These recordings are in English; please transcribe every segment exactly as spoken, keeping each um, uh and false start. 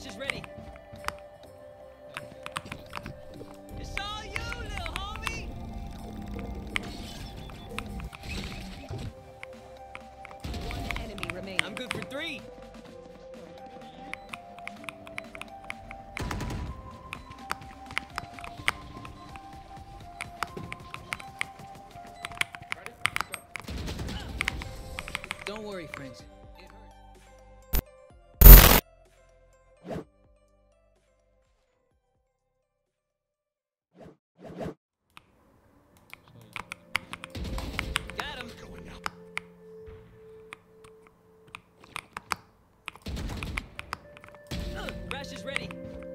Thrash is ready. It's all you, little homie. One enemy remaining. I'm good for three. Don't worry, friends. It hurts. Got him. Going up. Uh, Thrash is ready.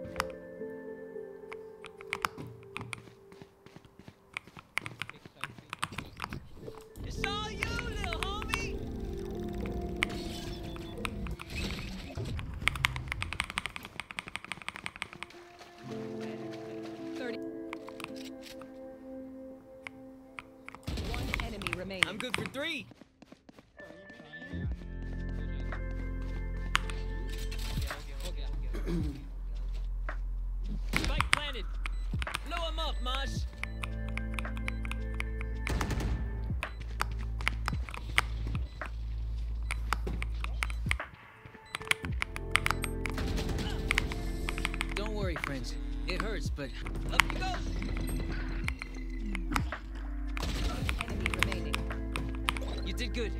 It's all you, little homie. thirty. One enemy remaining. I'm good for three. Spike planted. Blow him up, Mosh. Don't worry, friends. It hurts, but up you go. Enemy remaining. You did good.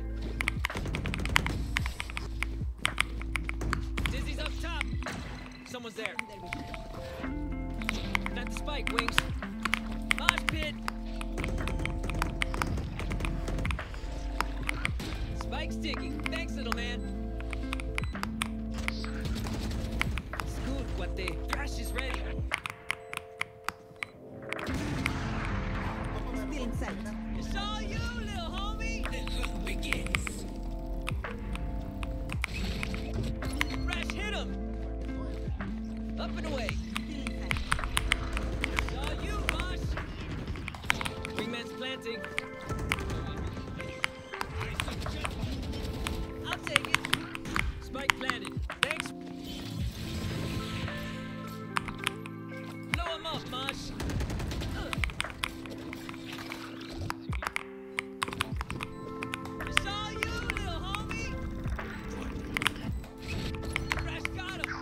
Dizzy's up top. Someone's there. Not the spike, Wings. Mosh pit. Spike's ticking. Thanks, little man. Scoot, cuate. Thrash is ready. Stealing sight. It's all you, little homie. The hunt begins. Thrash hit him. Up and away. It's all you, Mosh. Wingman's planting. I'll take it. Spike planted. Thanks. Blow him up, Mosh. It's all you, little homie. Thrash got him.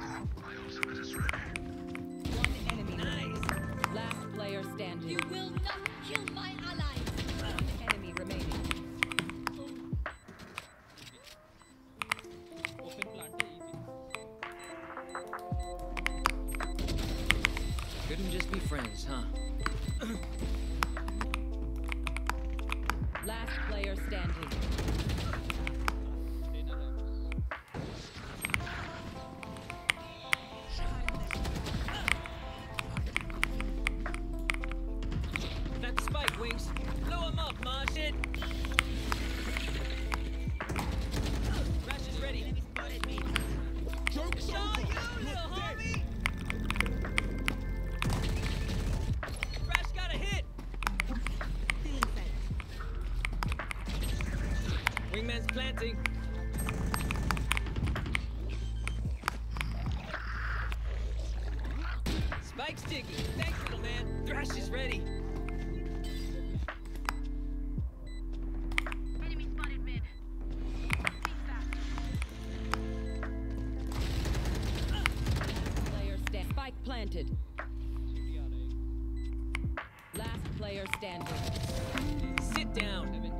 One enemy Nice. remaining. Last player standing. You will not kill my ally. One enemy remaining. Open plant easy. Couldn't just be friends, huh? Last player standing. Dana Rams. Not the spike, Wings. Blow him up, Mosh. It. Thrash is ready. It's all you, little homie. Thrash got a hit. Wingman's planting. Spike's ticking. Thanks, little man. Thrash is ready. Enemy spotted mid. Player stand. Spike planted. City आ रहा है. Last player standing. Sit down. Seven.